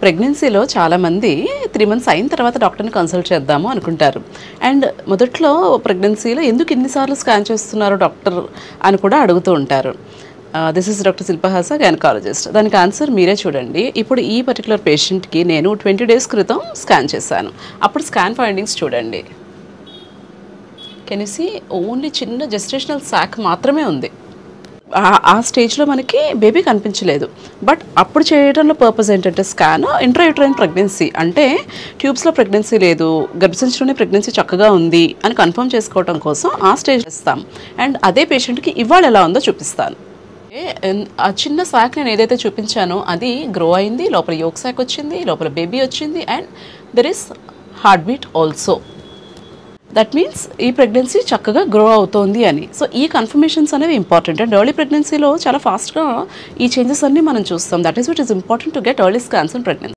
ప్రెగ్నెన్సీలో చాలామంది 3 మంత్స్ అయిన తర్వాత డాక్టర్ని కన్సల్ట్ చేద్దాము అనుకుంటారు. అండ్ మొదట్లో ప్రెగ్నెన్సీలో ఎందుకు ఇన్నిసార్లు స్కాన్ చేస్తున్నారు డాక్టర్ అని కూడా అడుగుతూ ఉంటారు. This is doctor Shilpahasa, gynaecologist. దానికి ఆన్సర్ మీరే చూడండి. ఇప్పుడు ఈ పర్టికులర్ పేషెంట్కి నేను 20 days క్రితం స్కాన్ చేశాను. అప్పుడు స్కాన్ ఫైండింగ్స్ చూడండి. కెన్ యూ సీ ఓన్లీ చిన్న జెస్టేషనల్ సాక్ మాత్రమే ఉంది. ఆ స్టేజ్లో మనకి బేబీ కనిపించలేదు. బట్ అప్పుడు చేయడంలో పర్పస్ ఏంటంటే స్కాన్ ఇంట్రాయూటరైన్ ప్రెగ్నెన్సీ అంటే ట్యూబ్స్లో ప్రెగ్నెన్సీ లేదు, గర్భసంచిలోనే ప్రెగ్నెన్సీ చక్కగా ఉంది అని కన్ఫర్మ్ చేసుకోవడం కోసం ఆ స్టేజ్ ఇస్తాం. అండ్ అదే పేషెంట్కి ఇవాళ ఎలా ఉందో చూపిస్తాను. ఆ చిన్న సాక్ నేను ఏదైతే చూపించానో అది గ్రో అయింది, లోపల యోక్ సాక్ వచ్చింది, లోపల బేబీ వచ్చింది, and there is heart beat also. That means ఈ ప్రెగ్నెన్సీ చక్కగా గ్రో అవుతోంది అని. సో ఈ కన్ఫర్మేషన్స్ అనేవి ఇంపార్టెంట్. అండ్ ఎర్లీ ప్రెగ్నెన్సీలో చాలా ఫాస్ట్గా ఈ చేంజెస్ అన్నీ మనం చూస్తాం. That is it is important to get early scans in pregnancy.